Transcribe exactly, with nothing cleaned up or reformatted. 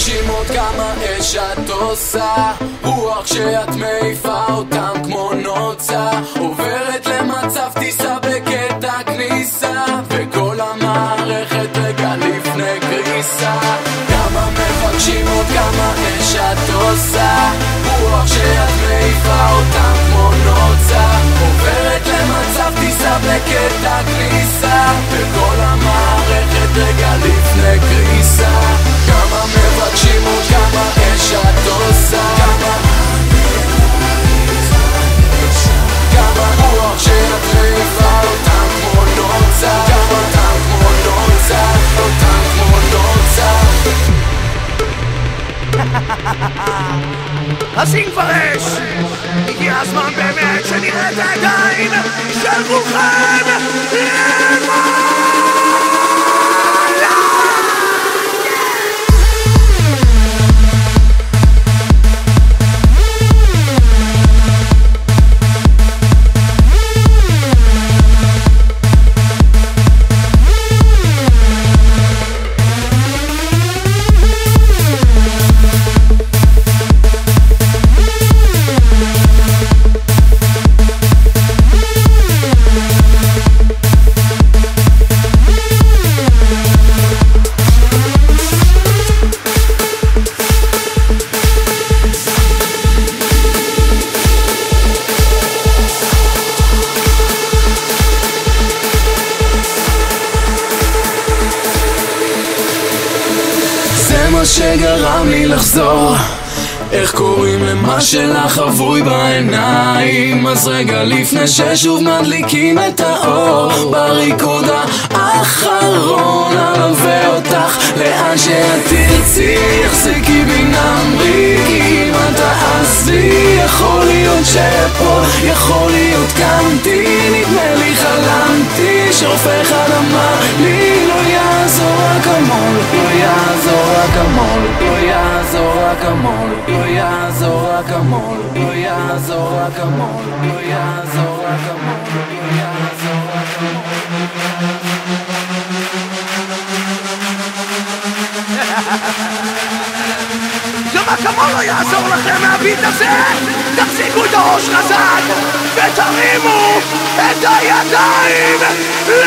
מבקשים עוד כמה אש את עושה, רוח שאת מעיפה אותם כמו נוצה, עוברת למצב טיסה בקטע כניסה, וכל המערכת רגע לפני קריסה. כמה מבקשים עוד כמה אש את עושה, רוח שאת מעיפה אותם כמו נוצה, עוברת למצב טיסה בקטע כניסה, וכל המערכת רגע לפני קריסה. כמה מבקשים עוד כמה אש את עושה, כמה כמה רוח שאת מעיפה אותם כמו נוצה, כמה אותם כמו נוצה, אותם כמו נוצה. אז אם כבר אש, הגיע הזמן באמת שנראה את הידיים של כולכם למעלה. מה שגרם לי לחזור, איך קוראים למה שלך אבוי בעיניים, אז רגע לפני ששוב מדליקים את האור, בריקוד האחרון אלווה אותך לאן שאת תרצי, החזיקי בי נמרי, כי אם את תעזבי, יכול להיות שפה, יכול להיות קמתי, נדמה לי חלמתי, שרופא אחד אמר לי לא יעזור רק המול, לא יעזור רק המול, לא יעזור רק המול, לא יעזור רק המול, לא יעזור רק המול, לא יעזור רק המול, לא יעזור רק גם אקמול לא יעזור לכם מהביט הזה, תחזיקו את הראש חזק ותרימו את הידיים